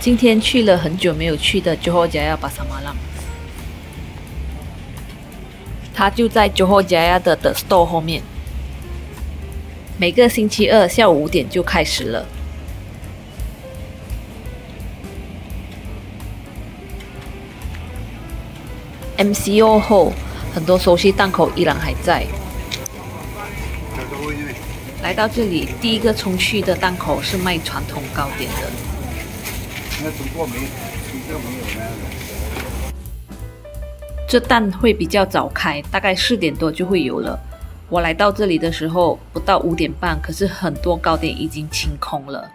今天去了很久没有去的 Johor Jaya Pasar Malam， 它就在 Johor Jaya 的 The Store 后面。每个星期二下午5点就开始了。MCO 后，很多熟悉档口依然还在。来到这里，第一个冲去的档口是卖传统糕点的。这档会比较早开，大概4点多就会有了。我来到这里的时候不到5点半，可是很多糕点已经清空了，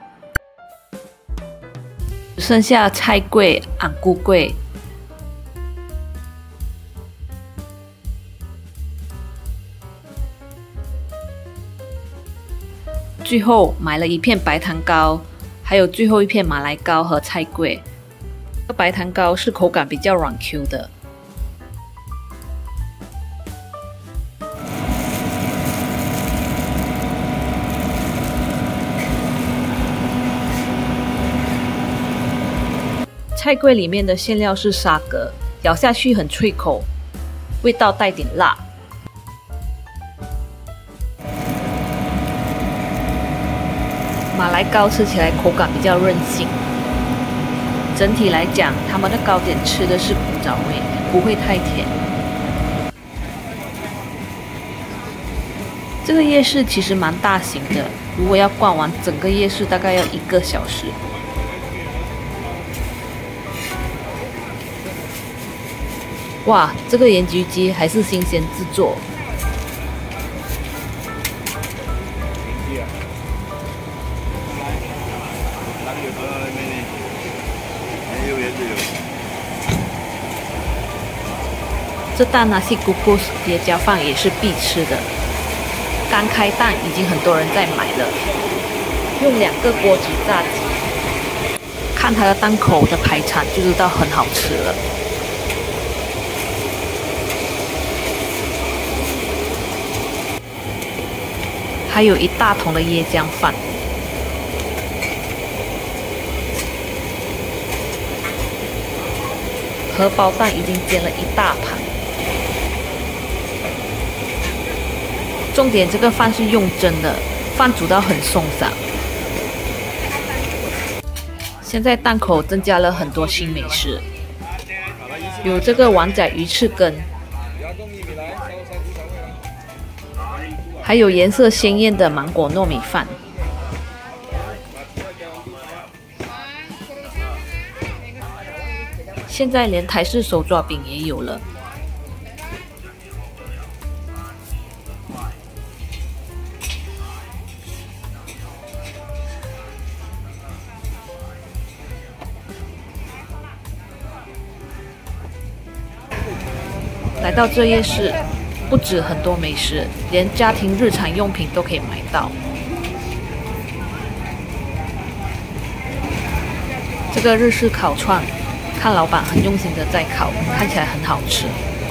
只剩下菜柜、昂菇柜。最后买了一片白糖糕，还有最后一片马来糕和菜桂。白糖糕是口感比较软 Q 的。菜桂里面的馅料是沙葛，咬下去很脆口，味道带点辣。马来糕吃起来口感比较韧性，整体来讲，他们的糕点吃的是古早味，不会太甜。这个夜市其实蛮大型的，如果要逛完整个夜市，大概要1个小时。哇，这个盐焗鸡还是新鲜制作。这档nasi kukus椰浆饭也是必吃的。刚开档已经很多人在买了，用2个锅子炸鸡，看它的档口的排场就知道很好吃了。还有1大桶的椰浆饭。荷包蛋已经煎了1大盘。重点，这个饭是用蒸的，饭煮到很松散。现在档口增加了很多新美食，有这个碗仔鱼翅羹，还有颜色鲜艳的芒果糯米饭。现在连台式手抓饼也有了。来到这夜市，不止很多美食，连家庭日常用品都可以买到。这个日式烤串，看老板很用心的在烤，看起来很好吃。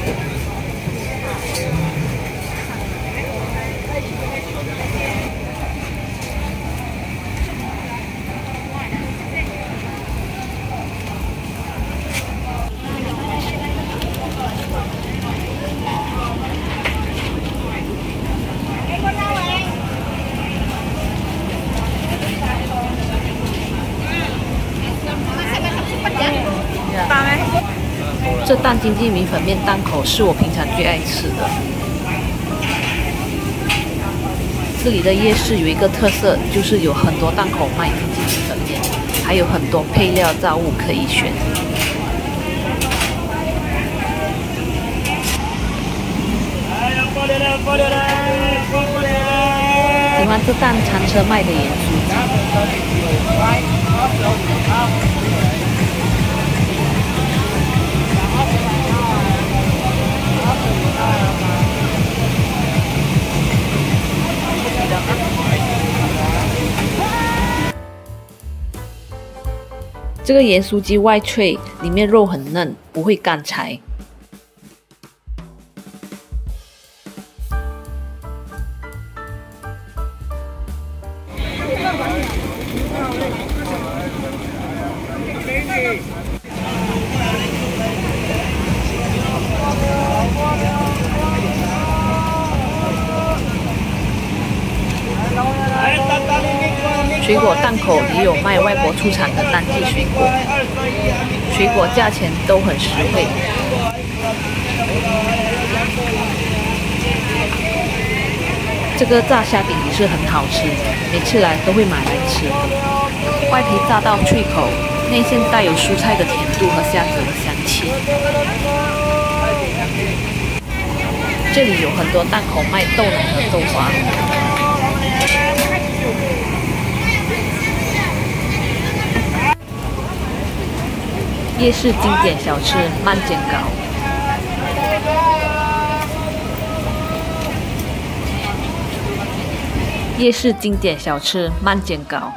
这档经济米粉面档口是我平常最爱吃的。这里的夜市有一个特色，就是有很多档口卖经济米粉面，还有很多配料杂物可以选。喜欢这档餐车卖的盐酥鸡。这个盐酥鸡外脆，里面肉很嫩，不会干柴。 水果档口也有卖外国出产的当季水果，水果价钱都很实惠。这个炸虾饼也是很好吃，每次来都会买来吃。外皮炸到脆口，内馅带有蔬菜的甜度和虾子的香气。这里有很多档口卖豆奶和豆花。夜市经典小吃慢煎糕。夜市经典小吃慢煎糕。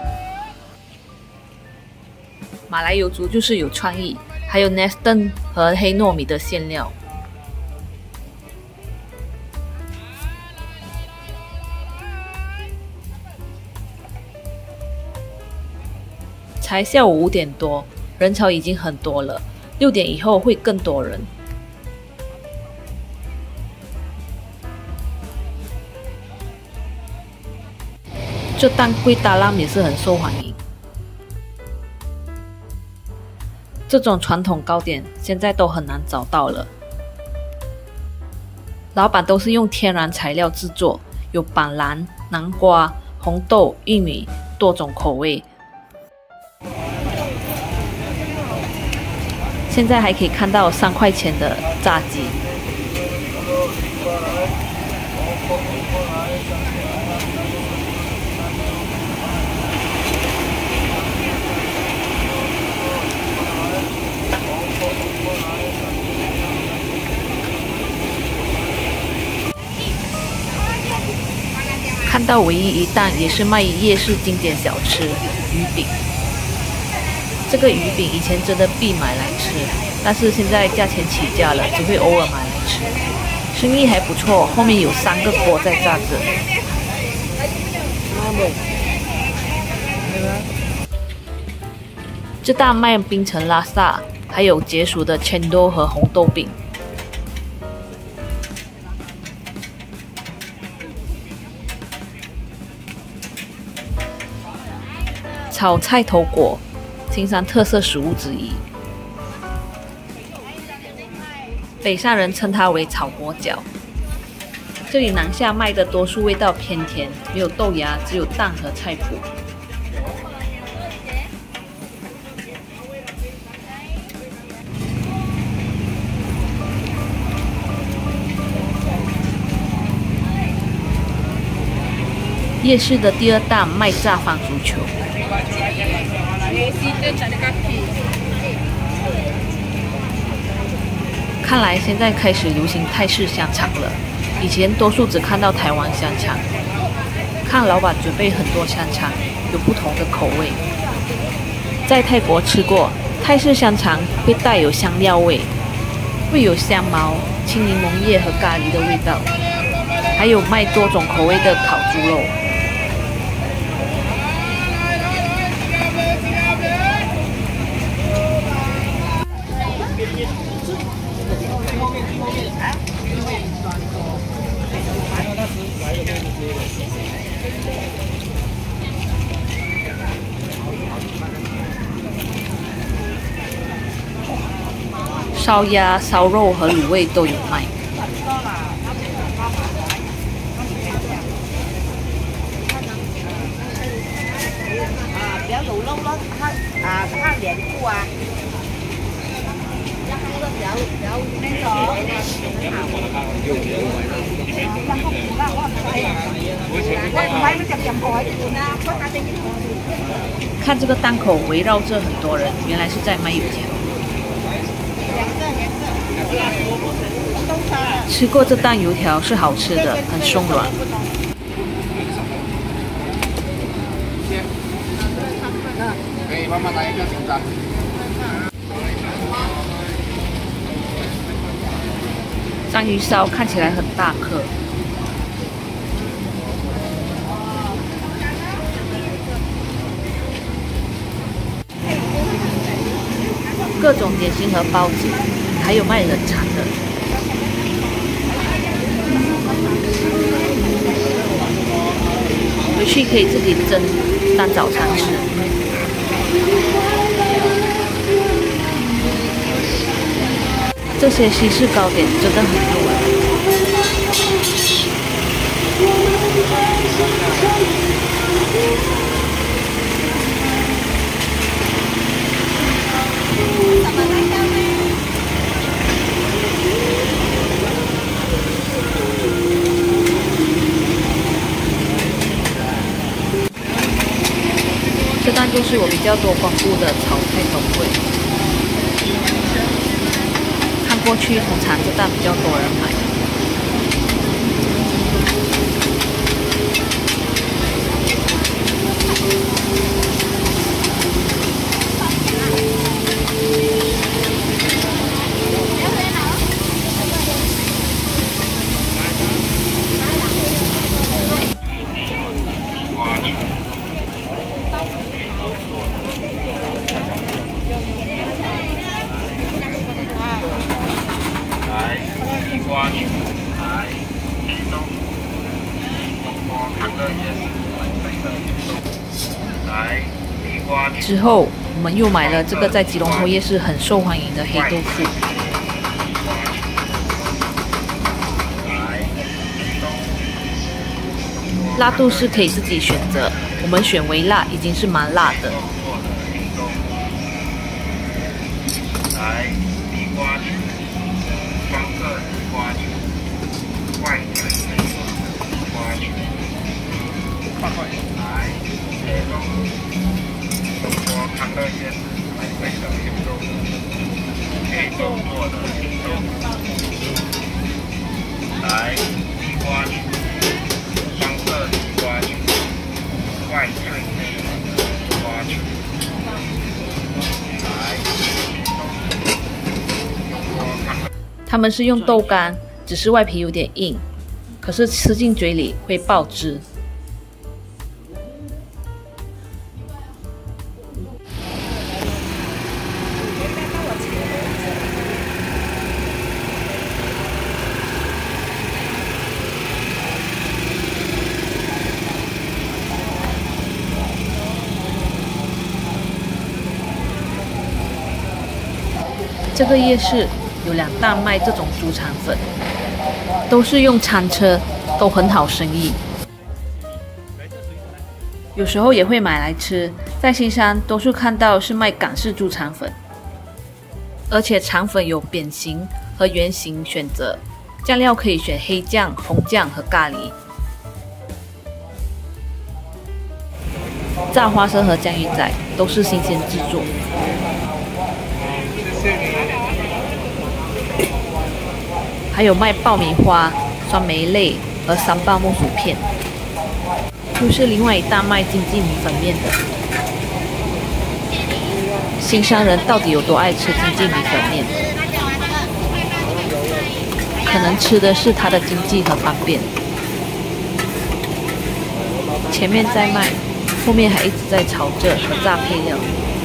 马来油族就是有创意，还有 Neston 和黑糯米的馅料。才下午5点多，人潮已经很多了，6点以后会更多人。这档龟达拉也是很受欢迎。这种传统糕点现在都很难找到了，老板都是用天然材料制作，有板蓝、南瓜、红豆、玉米多种口味。现在还可以看到3块钱的炸鸡。看到唯一一档也是卖夜市经典小吃鱼饼。这个鱼饼以前真的必买来吃，但是现在价钱起价了，只会偶尔买来吃。生意还不错，后面有3个锅在炸着。这档卖冰城拉萨，还有解暑的千豆和红豆饼。炒菜头粿，新山特色食物之一。北上人称它为炒粿饺。这里南下卖的多数味道偏甜，没有豆芽，只有蛋和菜脯。夜市的第2档卖炸番薯球。看来现在开始流行泰式香肠了，以前多数只看到台湾香肠。看老板准备很多香肠，有不同的口味。在泰国吃过泰式香肠，会带有香料味，会有香茅、青柠檬叶和咖喱的味道，还有卖多种口味的烤猪肉。烧鸭、烧肉和卤味都有卖。 比較老撈咯，蝦連菇啊，有咩咗？ 看这个档口围绕着很多人，原来是在卖油条。吃过这档油条是好吃的，很松软。章鱼烧看起来很大颗。各种点心和包子，还有卖冷肠的。回去可以自己蒸。 当早餐吃。这些西式糕点真的很入味。这档就是我比较多光顾的炒菜中柜，看过去通常这档比较多人买。之后，我们又买了这个在吉隆坡夜市很受欢迎的黑豆腐。辣度是可以自己选择，我们选微辣，已经是蛮辣的。他们是用豆干，只是外皮有点硬，可是吃进嘴里会爆汁。这个夜市有2档卖这种猪肠粉，都是用餐车，都很好生意。有时候也会买来吃，在新山多数看到是卖港式猪肠粉，而且肠粉有扁形和圆形选择，酱料可以选黑酱、红酱和咖喱。炸花生和酱鱼仔都是新鲜制作。还有卖爆米花、酸梅类和三八木薯片，就是另外一档卖经济米粉面的。新山人到底有多爱吃经济米粉面？可能吃的是它的经济和方便。前面在卖，后面还一直在炒着和炸配料。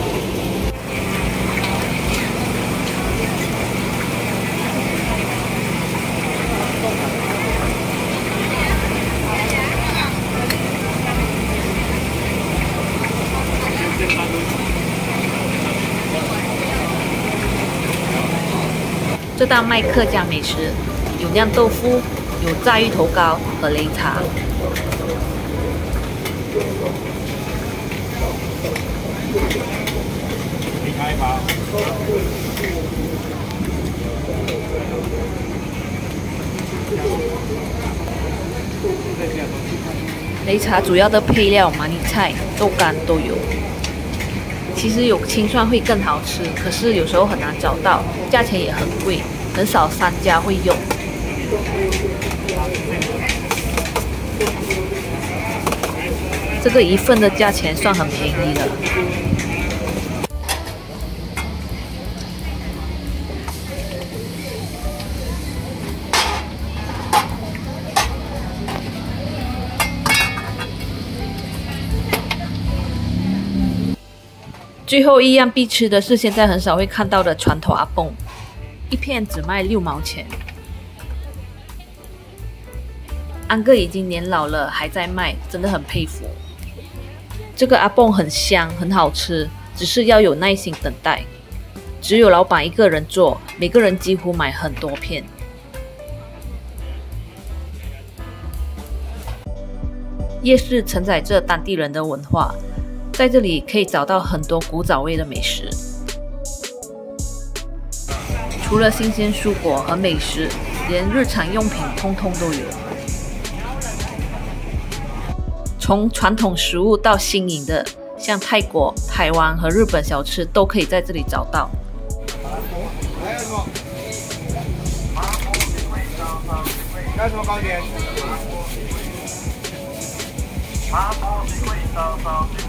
这档卖客家美食，有酿豆腐，有炸芋头糕和擂茶。擂茶主要的配料马尼菜、豆干都有。其实有青蒜会更好吃，可是有时候很难找到，价钱也很贵，很少商家会用。这个1份的价钱算很便宜了。最后一样必吃的是现在很少会看到的船头阿蹦，一片只卖6毛钱。安哥已经年老了还在卖，真的很佩服。 这个阿蹦很香，很好吃，只是要有耐心等待。只有老板一个人做，每个人几乎买很多片。夜市承载着当地人的文化，在这里可以找到很多古早味的美食。除了新鲜蔬果和美食，连日常用品通通都有。从传统食物到新颖的，像泰国、台湾和日本小吃都可以在这里找到。 要什么糕点？麻婆鸡贵烧烧。